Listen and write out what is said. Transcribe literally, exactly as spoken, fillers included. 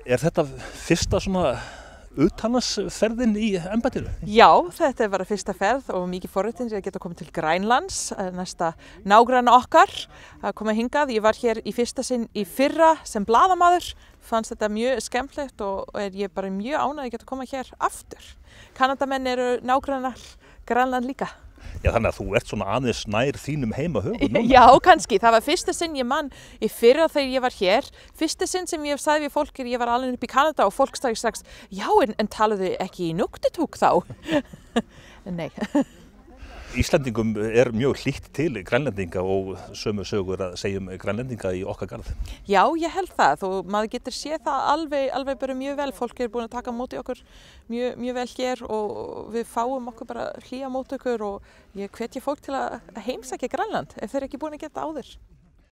Er þetta fyrsta svona utanlandsferðin í embættinu? Já, þetta er bara fyrsta ferð og mikið forréttindi að geta komið til Grænlands, næsta nágranna okkar að koma hingað. Ég var hér í fyrsta sinn í fyrra sem blaðamaður, fannst þetta mjög skemmtilegt og er ég bara mjög ánægð að geta koma hér aftur. Kanadamenn eru nágrannar Grænland líka. Já, þannig að þú ert svona aðeins nær þínum heimahögum núna. Já, kannski. Það var fyrsta sinn ég mann í fyrra þegar ég var hér. Fyrsta sinn sem ég sagði við fólk er ég var alveg upp í Kanada og fólk sagði strax, já, en, en talaðu ekki í Inuktitut þá? Nei. Íslendingum er mjög hlýtt til Grænlendinga og sömu sögur að segja um Grænlendinga í okkar garð. Já, ég held það og maður getur séð það alveg, alveg bara mjög vel. Fólk er búin að taka á móti okkur mjög, mjög vel hér og við fáum okkur bara hlýja móti okkur og ég hvetja fólk til að heimsækja Grænland ef þeir eru ekki búin að gera það áður.